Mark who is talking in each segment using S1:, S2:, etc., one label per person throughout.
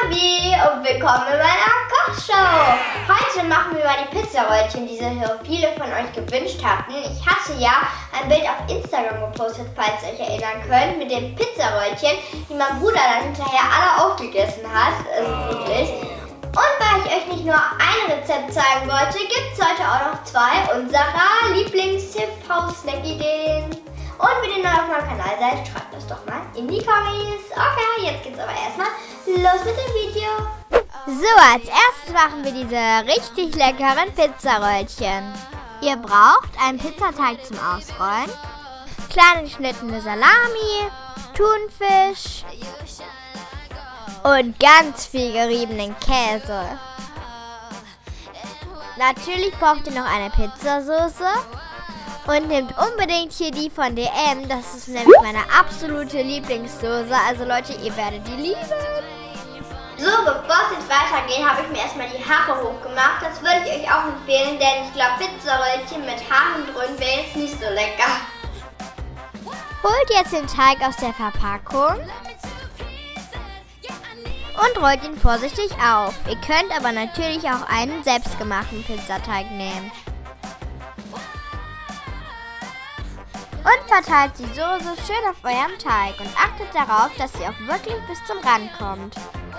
S1: Salvi und willkommen in meiner Kochshow. Heute machen wir mal die Pizzaröllchen, die sich viele von euch gewünscht hatten. Ich hatte ja ein Bild auf Instagram gepostet, falls ihr euch erinnern könnt, mit den Pizzaröllchen, die mein Bruder dann hinterher alle aufgegessen hat. Also wirklich. Und weil ich euch nicht nur ein Rezept zeigen wollte, gibt es heute auch noch zwei unserer Lieblings-TV-Snack-Ideen. Und wenn ihr neu auf meinem Kanal seid, schreibt das doch mal in die Kommis. Okay, jetzt geht's aber erstmal los mit dem Video.
S2: So, als erstes machen wir diese richtig leckeren Pizzaröllchen. Ihr braucht einen Pizzateig zum Ausrollen, klein geschnittene Salami, Thunfisch und ganz viel geriebenen Käse. Natürlich braucht ihr noch eine Pizzasauce. Und nehmt unbedingt hier die von DM. Das ist nämlich meine absolute Lieblingssoße. Also Leute, ihr werdet die lieben.
S1: So, bevor es jetzt weitergeht, habe ich mir erstmal die Haare hochgemacht. Das würde ich euch auch empfehlen, denn ich glaube, Pizzaröllchen mit Haaren drin wäre jetzt nicht so lecker.
S2: Holt jetzt den Teig aus der Verpackung und rollt ihn vorsichtig auf. Ihr könnt aber natürlich auch einen selbstgemachten Pizzateig nehmen. Und verteilt die Soße schön auf eurem Teig und achtet darauf, dass sie auch wirklich bis zum Rand kommt.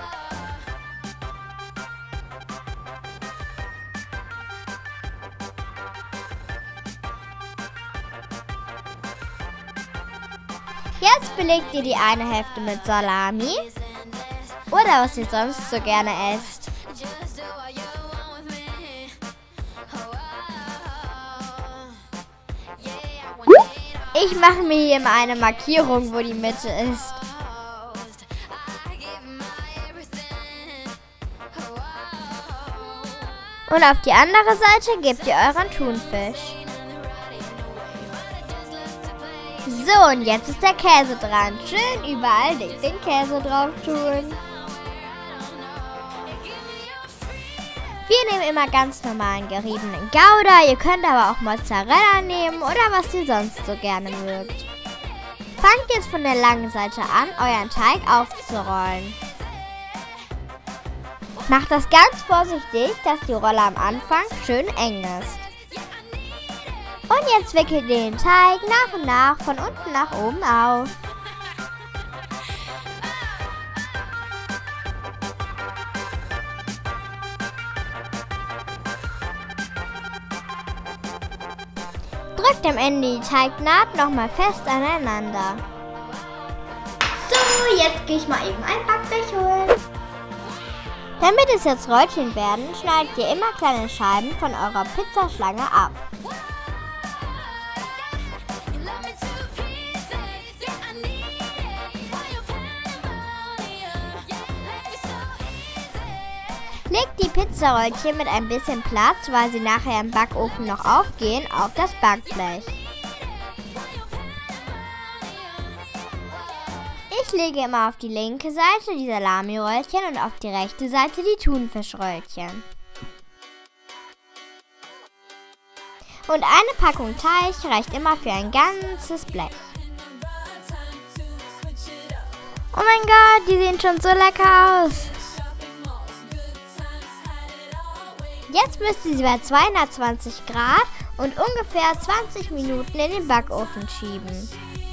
S2: Jetzt belegt ihr die eine Hälfte mit Salami oder was ihr sonst so gerne esst. Ich mache mir hier mal eine Markierung, wo die Mitte ist. Und auf die andere Seite gebt ihr euren Thunfisch. So, und jetzt ist der Käse dran. Schön überall dick den Käse drauf tun. Wir nehmen immer ganz normalen geriebenen Gouda. Ihr könnt aber auch Mozzarella nehmen oder was ihr sonst so gerne mögt. Fangt jetzt von der langen Seite an, euren Teig aufzurollen. Macht das ganz vorsichtig, dass die Rolle am Anfang schön eng ist. Und jetzt wickelt ihr den Teig nach und nach von unten nach oben auf. Drückt am Ende die Teignaht nochmal fest aneinander.
S1: So, jetzt gehe ich mal eben ein Backblech holen.
S2: Damit es jetzt Röllchen werden, schneidet ihr immer kleine Scheiben von eurer Pizzaschlange ab. Legt die Pizzaröllchen mit ein bisschen Platz, weil sie nachher im Backofen noch aufgehen, auf das Backblech. Ich lege immer auf die linke Seite die Salamiröllchen und auf die rechte Seite die Thunfischröllchen. Und eine Packung Teig reicht immer für ein ganzes Blech. Oh mein Gott, die sehen schon so lecker aus! Jetzt müsst ihr sie bei 220 Grad und ungefähr 20 Minuten in den Backofen schieben.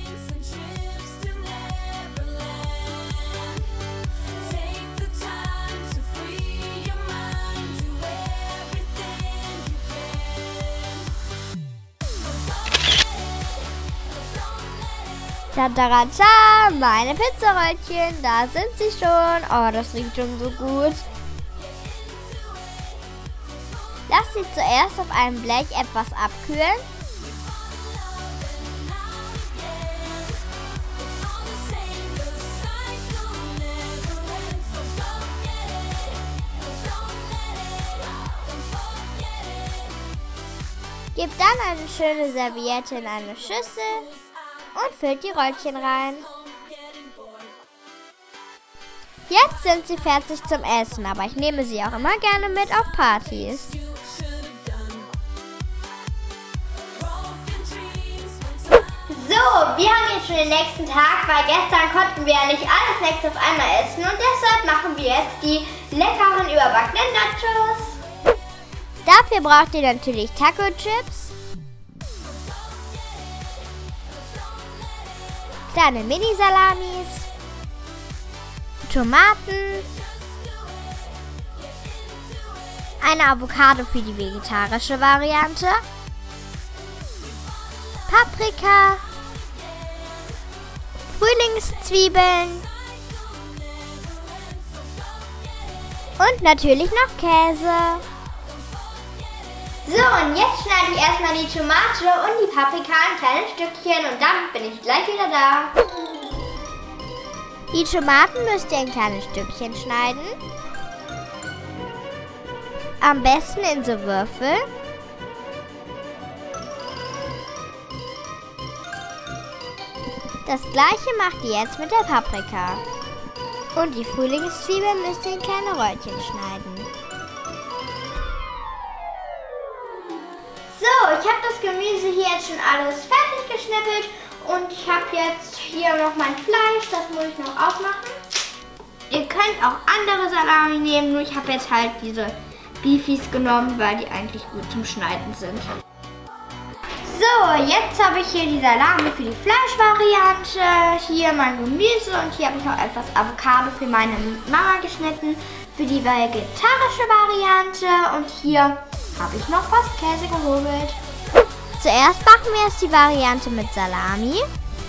S2: Tatarata, meine Pizzaröllchen, da sind sie schon. Oh, das riecht schon so gut. Lasst sie zuerst auf einem Blech etwas abkühlen. Gebt dann eine schöne Serviette in eine Schüssel und füllt die Röllchen rein. Jetzt sind sie fertig zum Essen, aber ich nehme sie auch immer gerne mit auf Partys.
S1: So, wir haben jetzt schon den nächsten Tag, weil gestern konnten wir ja nicht alle Snacks auf einmal essen und deshalb machen wir jetzt die leckeren überbackenen Nachos.
S2: Dafür braucht ihr natürlich Taco-Chips, kleine Mini-Salamis, Tomaten, eine Avocado für die vegetarische Variante, Paprika, Frühlingszwiebeln und natürlich noch Käse.
S1: So, und jetzt schneide ich erstmal die Tomate und die Paprika in kleine Stückchen und dann bin ich gleich wieder da.
S2: Die Tomaten müsst ihr in kleine Stückchen schneiden. Am besten in so Würfel. Das gleiche macht ihr jetzt mit der Paprika. Und die Frühlingszwiebeln müsst ihr in kleine Röllchen schneiden.
S1: So, ich habe das Gemüse hier jetzt schon alles fertig geschnippelt und ich habe jetzt hier noch mein Fleisch, das muss ich noch aufmachen. Ihr könnt auch andere Salami nehmen, nur ich habe jetzt halt diese Beefies genommen, weil die eigentlich gut zum Schneiden sind. So, jetzt habe ich hier die Salami für die Fleischvariante, hier mein Gemüse und hier habe ich noch etwas Avocado für meine Mama geschnitten, für die vegetarische Variante und hier habe ich noch was Käse gehobelt.
S2: Zuerst machen wir jetzt die Variante mit Salami.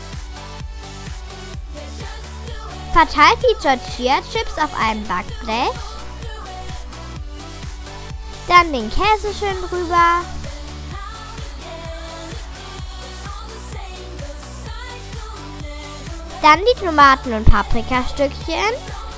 S2: Verteilt die Tortilla-Chips auf einem Backblech. Dann den Käse schön drüber. Dann die Tomaten- und Paprikastückchen.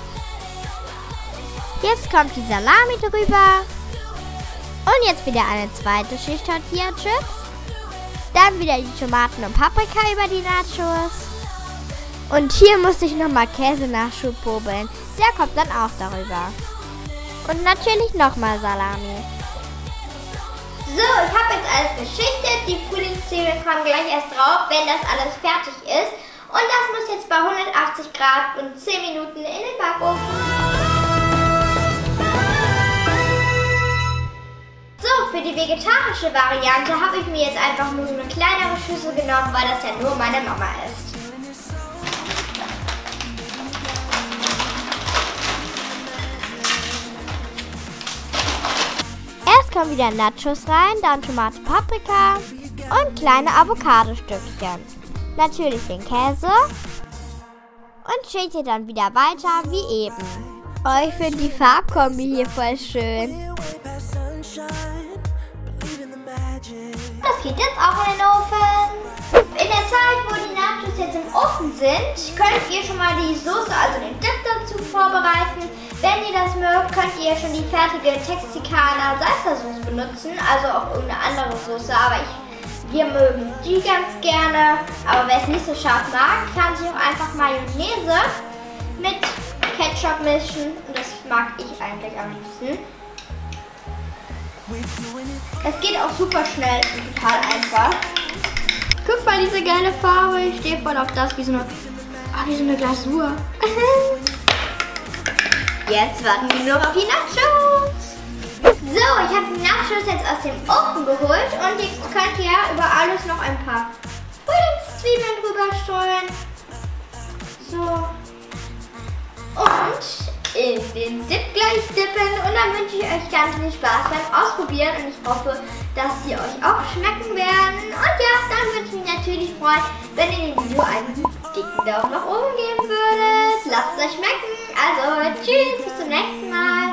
S2: Jetzt kommt die Salami drüber. Und jetzt wieder eine zweite Schicht Tortilla-Chips. Dann wieder die Tomaten und Paprika über die Nachos. Und hier musste ich nochmal Käsenachschub hobeln. Der kommt dann auch darüber. Und natürlich nochmal Salami.
S1: So, ich habe jetzt alles geschichtet. Die Frühlingszwiebeln kommen gleich erst drauf, wenn das alles fertig ist. Und das muss jetzt bei 180 Grad und 10 Minuten in den Backofen. So, für die vegetarische Variante habe ich mir jetzt einfach nur so eine kleinere Schüssel genommen, weil das ja nur meine Mama ist.
S2: Erst kommen wieder Nachos rein, dann Tomate, Paprika und kleine Avocado-Stückchen. Natürlich den Käse und schichtet dann wieder weiter wie eben. Oh, ich finde die Farbkombi hier voll schön.
S1: Das geht jetzt auch in den Ofen. In der Zeit, wo die Nachos jetzt im Ofen sind, könnt ihr schon mal die Soße, also den Dip dazu vorbereiten. Wenn ihr das mögt, könnt ihr schon die fertige Texicana Salsa-Sauce benutzen, also auch irgendeine andere Soße, aber wir mögen die ganz gerne. Aber wer es nicht so scharf mag, kann sich auch einfach Mayonnaise mit Ketchup mischen und das mag ich eigentlich am liebsten. Es geht auch super schnell und total einfach. Guck mal, diese geile Farbe. Ich stehe voll auf das, wie so eine Glasur. Jetzt warten wir nur auf die Nachos. So, ich habe die Nachos jetzt aus dem Ofen geholt und jetzt könnt ihr über alles noch ein paar Frühlingszwiebeln drüber streuen. So. Und in den Dip gleich dippen und dann wünsche ich euch ganz viel Spaß beim Ausprobieren und ich hoffe, dass sie euch auch schmecken werden. Und ja, dann würde ich mich natürlich freuen, wenn ihr dem Video einen dicken Daumen nach oben geben würdet. Lasst es euch schmecken. Also, tschüss, bis zum nächsten Mal.